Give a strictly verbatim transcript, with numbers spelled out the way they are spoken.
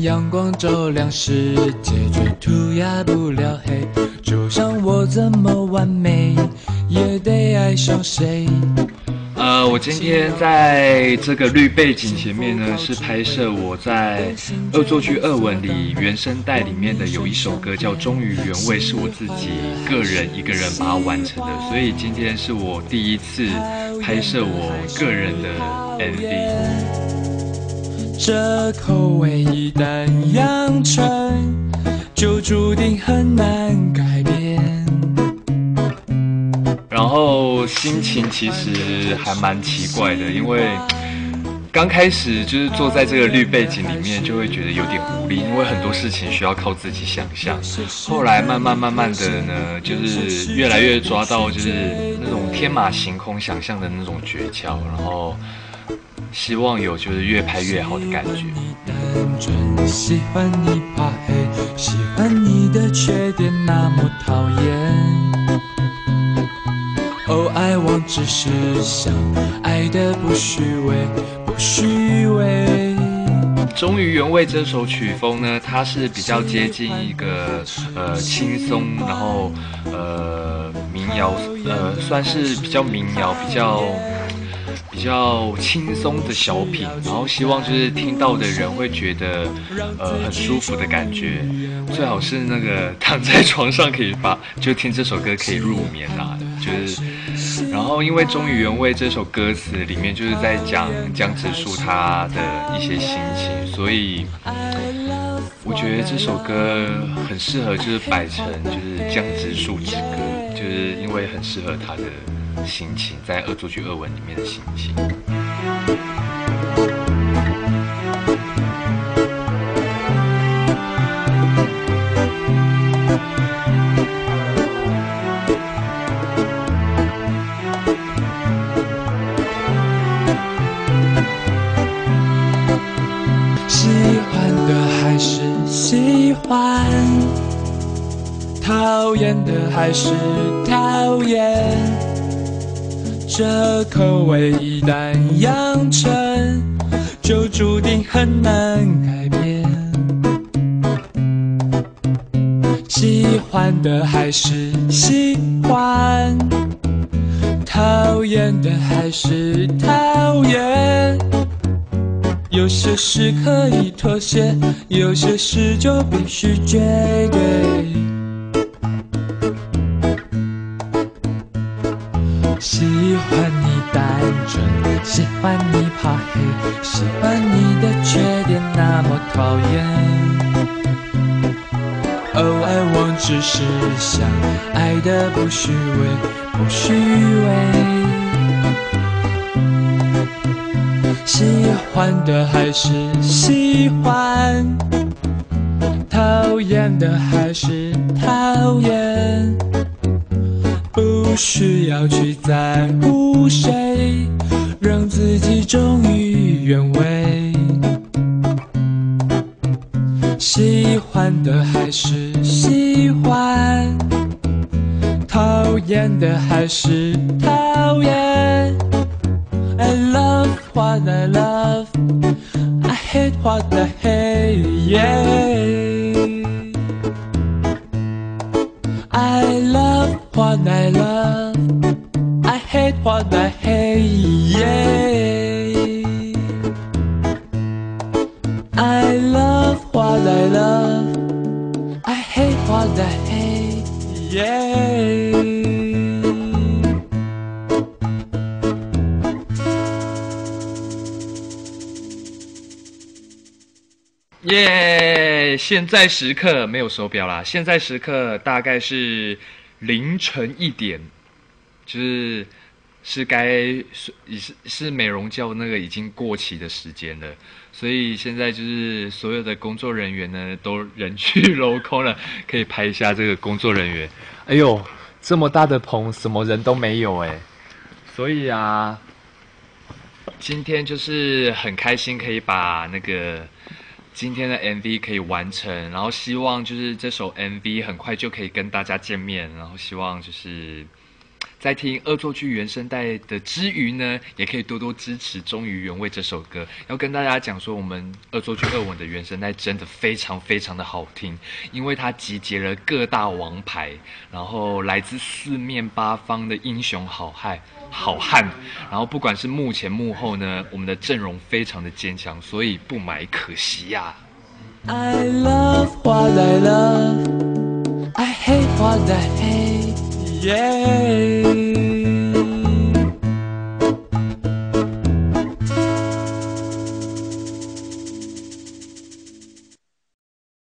阳光照亮世界，却涂鸦不了黑。就像我怎么完美，也得爱上谁。 呃，我今天在这个绿背景前面呢，是拍摄我在恶作剧二吻里原声带里面的有一首歌叫《忠于原味》，是我自己个人一个人把它完成的，所以今天是我第一次拍摄我个人的 M V。 这口味一旦养成，就注定很难改变。 然后心情其实还蛮奇怪的，因为刚开始就是坐在这个绿背景里面，就会觉得有点无力，因为很多事情需要靠自己想象。后来慢慢慢慢的呢，就是越来越抓到就是那种天马行空想象的那种诀窍，然后希望有就是越拍越好的感觉。 喜欢你怕黑，喜欢你的缺点那么讨厌。哦，爱我只是想爱的不虚伪，不虚伪。 忠于原味这首曲风呢，它是比较接近一个呃轻松，然后呃民谣，呃算是比较民谣，比较比较轻松的小品，然后希望就是听到的人会觉得呃很舒服的感觉，最好是那个躺在床上可以把就听这首歌可以入眠啊，就是。然后，因为《忠于原味》这首歌词里面就是在讲江直树他的一些心情，所以我觉得这首歌很适合就是摆成就是江直树之歌，就是因为很适合他的心情，在《恶作剧二吻》里面的心情。 喜欢的还是喜欢，讨厌的还是讨厌。这口味一旦养成，就注定很难改变。喜欢的还是喜欢，讨厌的还是讨厌。有些事可以妥协，有些事就必须绝对。喜欢你单纯，喜欢你怕黑，喜欢你的缺点那么讨厌。哦，爱我只是想爱的不虚伪，不虚伪。喜欢的还是喜欢，讨厌的还是讨厌。不需要去在乎谁，让自己忠于原味。喜欢的还是喜欢，讨厌的还是讨厌。I love what I love, I hate what I hate, yeah. I love what I love, I hate what I hate, yeah. I love what I love, I hate what I hate, yeah. 耶！ Yeah, 现在时刻没有手表啦，现在时刻大概是凌晨一点，就是是该是是是美容觉那个已经过期的时间了，所以现在就是所有的工作人员呢都人去楼空了，可以拍一下这个工作人员。哎呦，这么大的棚，什么人都没有哎，所以啊，今天就是很开心可以把那个。今天的 M V 可以完成，然后希望就是这首 M V 很快就可以跟大家见面，然后希望就是在在听恶作剧原声带的之余呢，也可以多多支持《忠于原味》这首歌。要跟大家讲说，我们恶作剧二吻的原声带真的非常非常的好听，因为它集结了各大王牌，然后来自四面八方的英雄好汉。好汉，然后不管是幕前幕后呢，我们的阵容非常的坚强，所以不买可惜呀、 啊。I love what I love, I hate what I hate, yeah.